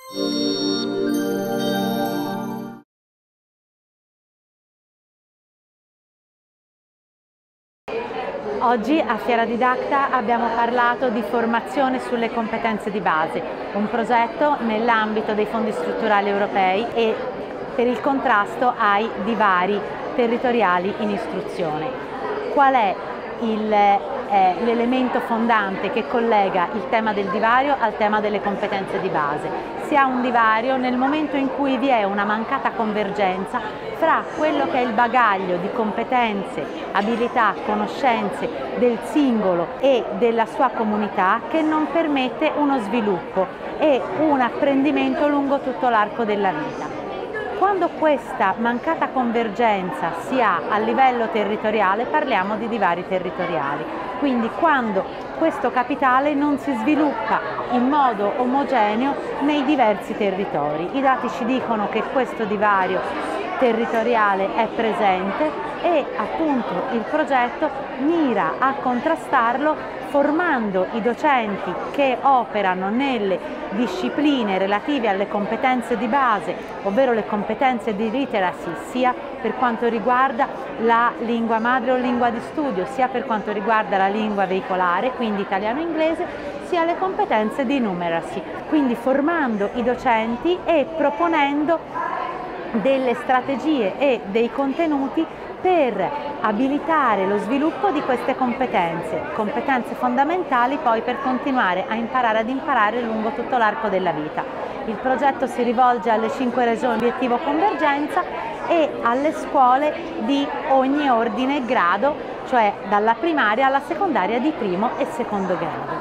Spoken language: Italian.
Oggi a Fiera Didacta abbiamo parlato di formazione sulle competenze di base, un progetto nell'ambito dei fondi strutturali europei e per il contrasto ai divari territoriali in istruzione. Qual è l'elemento fondante che collega il tema del divario al tema delle competenze di base? Si ha un divario nel momento in cui vi è una mancata convergenza fra quello che è il bagaglio di competenze, abilità, conoscenze del singolo e della sua comunità che non permette uno sviluppo e un apprendimento lungo tutto l'arco della vita. Quando questa mancata convergenza si ha a livello territoriale parliamo di divari territoriali, quindi quando questo capitale non si sviluppa in modo omogeneo nei diversi territori. I dati ci dicono che questo divario territoriale è presente e appunto il progetto mira a contrastarlo formando i docenti che operano nelle discipline relative alle competenze di base, ovvero le competenze di literacy, sia per quanto riguarda la lingua madre o lingua di studio, sia per quanto riguarda la lingua veicolare, quindi italiano e inglese, sia le competenze di numeracy, quindi formando i docenti e proponendo delle strategie e dei contenuti per abilitare lo sviluppo di queste competenze fondamentali poi per continuare a imparare lungo tutto l'arco della vita. Il progetto si rivolge alle 5 regioni obiettivo convergenza e alle scuole di ogni ordine e grado, cioè dalla primaria alla secondaria di primo e secondo grado.